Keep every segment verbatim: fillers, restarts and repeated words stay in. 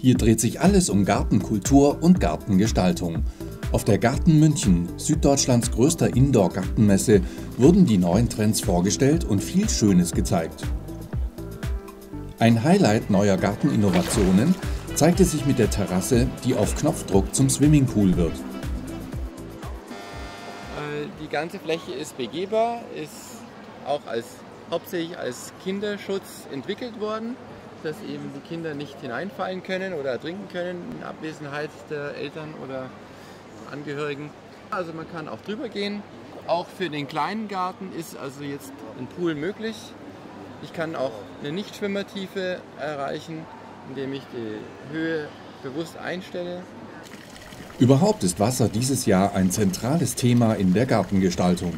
Hier dreht sich alles um Gartenkultur und Gartengestaltung. Auf der Garten München, Süddeutschlands größter Indoor-Gartenmesse, wurden die neuen Trends vorgestellt und viel Schönes gezeigt. Ein Highlight neuer Garteninnovationen zeigte sich mit der Terrasse, die auf Knopfdruck zum Swimmingpool wird. Die ganze Fläche ist begehbar, ist auch als, hauptsächlich als Kinderschutz entwickelt worden, dass eben die Kinder nicht hineinfallen können oder ertrinken können in Abwesenheit der Eltern oder Angehörigen. Also man kann auch drüber gehen. Auch für den kleinen Garten ist also jetzt ein Pool möglich. Ich kann auch eine Nichtschwimmertiefe erreichen, indem ich die Höhe bewusst einstelle. Überhaupt ist Wasser dieses Jahr ein zentrales Thema in der Gartengestaltung.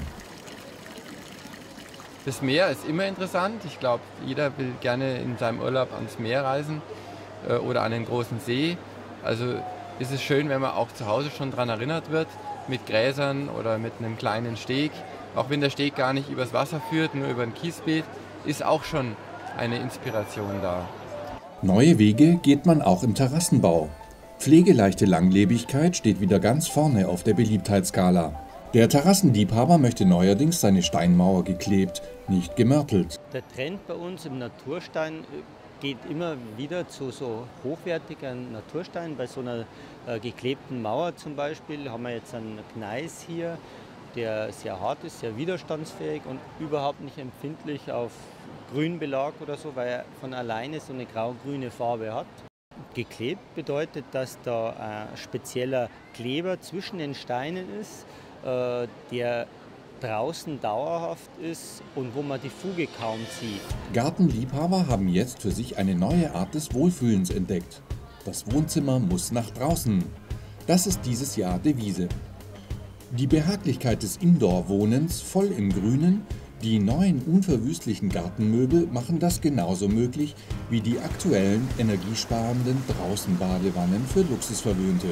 Das Meer ist immer interessant. Ich glaube, jeder will gerne in seinem Urlaub ans Meer reisen äh, oder an den großen See. Also ist es schön, wenn man auch zu Hause schon daran erinnert wird, mit Gräsern oder mit einem kleinen Steg. Auch wenn der Steg gar nicht übers Wasser führt, nur über ein Kiesbeet, ist auch schon eine Inspiration da. Neue Wege geht man auch im Terrassenbau. Pflegeleichte Langlebigkeit steht wieder ganz vorne auf der Beliebtheitsskala. Der Terrassenliebhaber möchte neuerdings seine Steinmauer geklebt, nicht gemörtelt. Der Trend bei uns im Naturstein geht immer wieder zu so hochwertigen Natursteinen. Bei so einer äh, geklebten Mauer zum Beispiel haben wir jetzt einen Gneis hier, der sehr hart ist, sehr widerstandsfähig und überhaupt nicht empfindlich auf Grünbelag oder so, weil er von alleine so eine grau-grüne Farbe hat. Geklebt bedeutet, dass da ein spezieller Kleber zwischen den Steinen ist, äh, der draußen dauerhaft ist und wo man die Fuge kaum sieht. Gartenliebhaber haben jetzt für sich eine neue Art des Wohlfühlens entdeckt. Das Wohnzimmer muss nach draußen. Das ist dieses Jahr Devise. Die Behaglichkeit des Indoor-Wohnens voll im Grünen, die neuen unverwüstlichen Gartenmöbel machen das genauso möglich wie die aktuellen energiesparenden Draußenbadewannen für Luxusverwöhnte.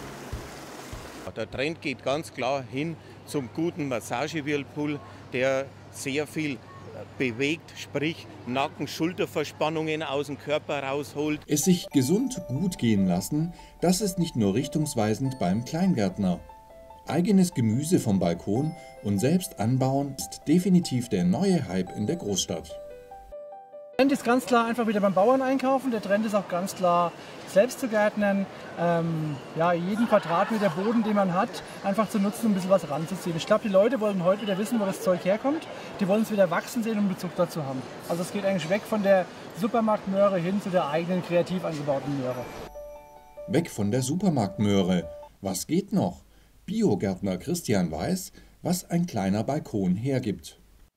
Der Trend geht ganz klar hin zum guten Massagewhirlpool, der sehr viel bewegt, sprich Nacken-Schulterverspannungen aus dem Körper rausholt. Es sich gesund gut gehen lassen, das ist nicht nur richtungsweisend beim Kleingärtner. Eigenes Gemüse vom Balkon und selbst anbauen ist definitiv der neue Hype in der Großstadt. Der Trend ist ganz klar einfach wieder beim Bauern einkaufen. Der Trend ist auch ganz klar selbst zu gärtnern. Ähm, ja, jeden Quadratmeter Boden, den man hat, einfach zu nutzen, um ein bisschen was ranzuziehen. Ich glaube, die Leute wollen heute wieder wissen, wo das Zeug herkommt. Die wollen es wieder wachsen sehen, um Bezug dazu haben. Also es geht eigentlich weg von der Supermarktmöhre hin zu der eigenen kreativ angebauten Möhre. Weg von der Supermarktmöhre. Was geht noch? Biogärtner Christian weiß, was ein kleiner Balkon hergibt.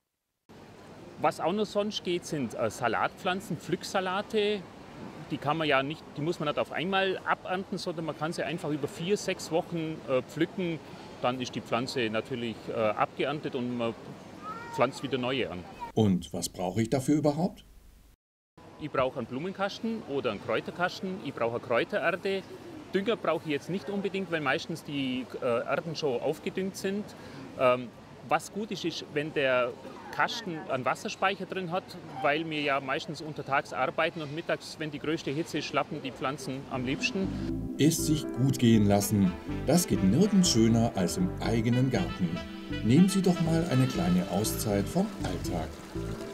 Was auch noch sonst geht, sind äh, Salatpflanzen, Pflücksalate. Die kann man ja nicht, die muss man nicht auf einmal abernten, sondern man kann sie einfach über vier, sechs Wochen äh, pflücken. Dann ist die Pflanze natürlich äh, abgeerntet und man pflanzt wieder neue an. Und was brauche ich dafür überhaupt? Ich brauche einen Blumenkasten oder einen Kräuterkasten. Ich brauche eine Kräutererde. Dünger brauche ich jetzt nicht unbedingt, weil meistens die äh, Erden schon aufgedüngt sind. Ähm, was gut ist, ist, wenn der Kasten einen Wasserspeicher drin hat, weil wir ja meistens untertags arbeiten und mittags, wenn die größte Hitze ist, schlappen die Pflanzen am liebsten. Es sich gut gehen lassen, das geht nirgends schöner als im eigenen Garten. Nehmen Sie doch mal eine kleine Auszeit vom Alltag.